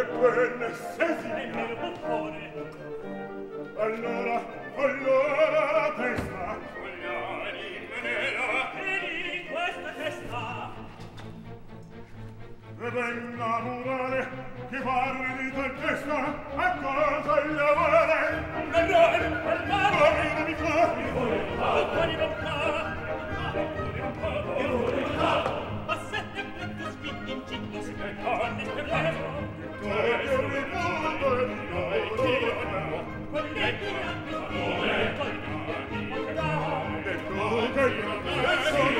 Ebbene, se si è mio buffone. Allora la testa. Vogliani menela. E di questa testa. E ben naturale che parli di tal testa. A cosa il lavore? L'errore, il male. Fuori mi fa. Fuori non fa. Fuori non fa. Ma se te pletto spinti in cinto si canne per lei. Con